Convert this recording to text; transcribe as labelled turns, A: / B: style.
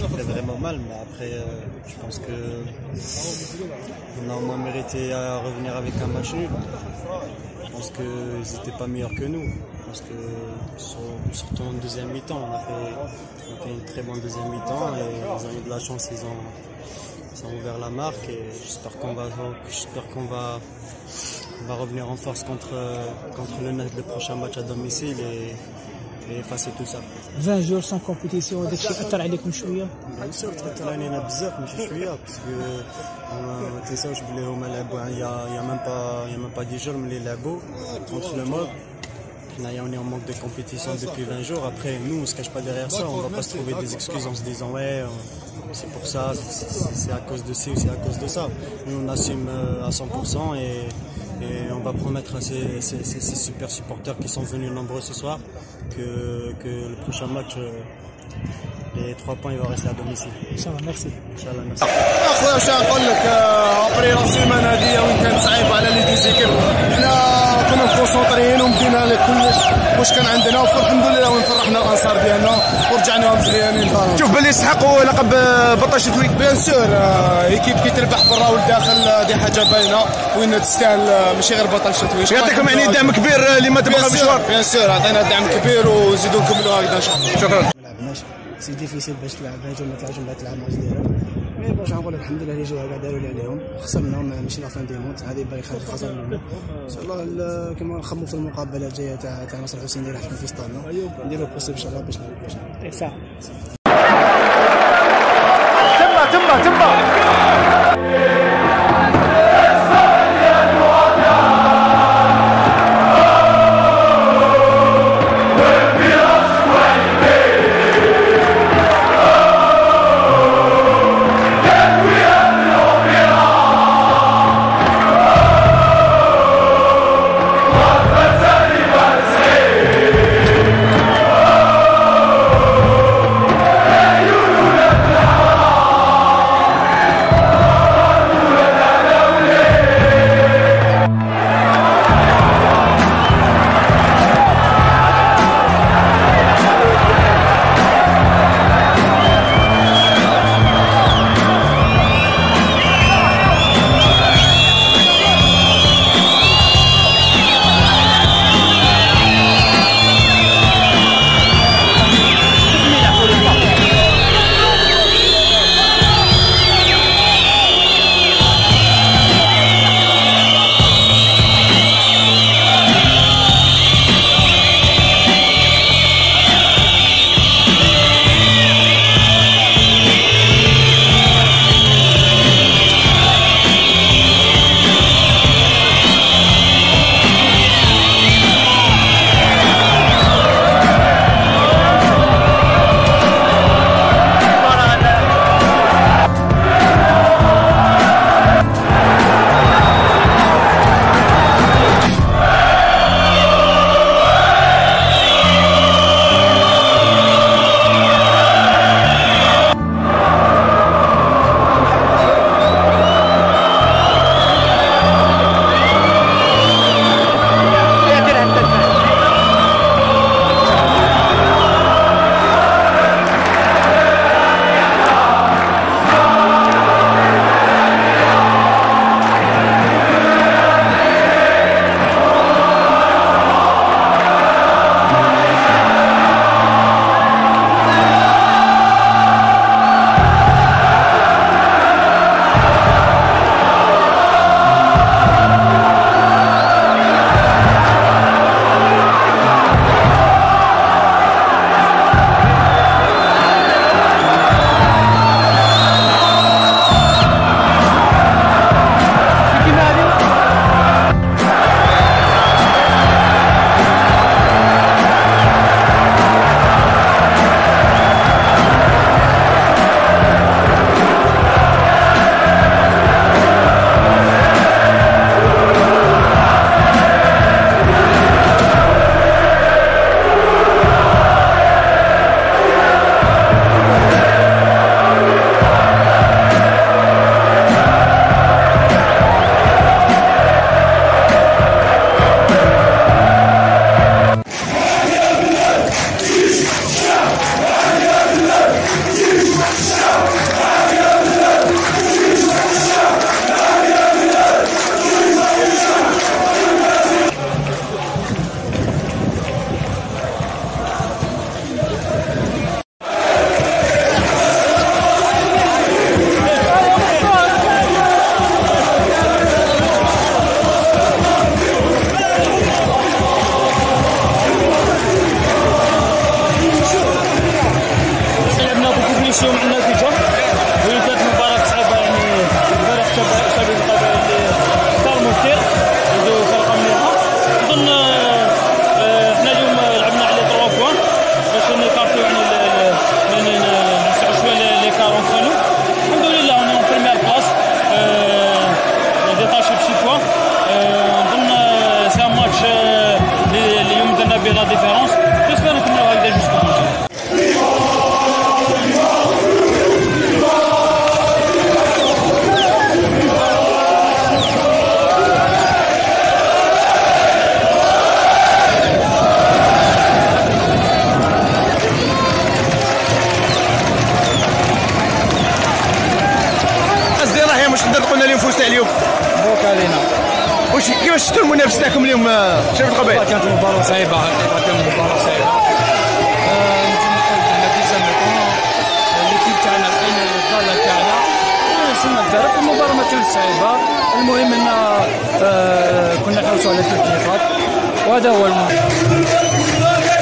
A: fait vraiment mal, mais après, je pense que on a au moins mérité à revenir avec un match nul. Je pense qu'ils n'étaient pas meilleurs que nous. Je pense que surtout en deuxième mi-temps, on a fait une très bonne deuxième mi-temps et ils ont eu de la chance, ils ont ouvert la marque et j'espère qu'on va revenir en force contre le prochain match à domicile et effacer tout ça.
B: 20 jours sans compétition, هذاك الشيء أثر عليكم شوية؟
A: Bien sûr, تأثر علينا بزاف ماشي شوية باسكو ما تنساوش بلي هما لعبوا il y a même pas 10 jours ملي لعبوا contre le MOG. On est en manque de compétition depuis 20 jours. Après, nous, on ne se cache pas derrière ça. On ne va pas se trouver des excuses en se disant ouais, c'est pour ça, c'est à cause de ci ou c'est à cause de ça. Nous, on assume à 100% et on va promettre à ces super supporters qui sont venus nombreux ce soir que le prochain match, les 3 points, il va rester à domicile.
B: Inch'Allah, merci.
A: Inch'Allah, merci.
C: اخويا واش نقول لك ابري لا سيمان هذه وين كانت صعيبه على لي ديزيكيب حنا كنا مكونسونطريين ومدينا لكل واش كان عندنا والحمد لله وين فرحنا الانصار ديالنا ورجعنا مزيانين.
D: شوف باللي يستحقوا لقب بطل شتوي
C: بيان سور ايكيب كي تربح برا والداخل دي حاجه باينه وين تستاهل ماشي غير بطل شتوي.
D: يعطيكم يعني دعم كبير لما تبقى المشوار.
C: بيان سور عطينا دعم كبير وزيدوا نكملوا هكذا ان شاء الله.
D: شكرا.
E: ما لعبناش سي ديفيسيل باش تلعب هاجم ما تلعبش من بعد تلعب ماتش ديالك مي باش نقول لك الحمد لله اللي جاوا كاع داروا اللي عليهم خسرناهم ماشي لا فان دي مونت هذه باغي خسر منهم ان شاء الله كما نخمو في المقابله الجايه تاع نصر الحسيني راح تكون في ستادنا نديرو بوسيبل ان شاء الله باش نلعبوا.
D: تما
F: اليوم عندنا نتيجه وهي كانت مباراه صعيبه يعني البارح شباب القبائل اللي اختاروا كثير ودوا فرقه مليحه اظن حنا اليوم لعبنا على 3 بوان باش نكارتيو يعني نوسعوا شويه لي كار اونتر نو الحمد لله اون بريمير بلاص ديتاشي بشي بوان نظن سي ان ماتش اللي اليوم درنا به لا ديفيرونس جيسبر نكملوا هكذا جوسكو
D: قلنا اليوم فزنا اليوم
F: مبروك علينا.
D: كيفاش شفتوا المنافسه تاعكم اليوم شباب القبائل؟
F: كانت مباراه صعيبه كانت مباراه صعيبه ليكيب تاعنا لقينا البطاله تاعنا وصلنا الفرق. المباراه ما كانتش صعيبه المهم ان كنا نحوسوا على 3 نقاط وهذا هو المهم.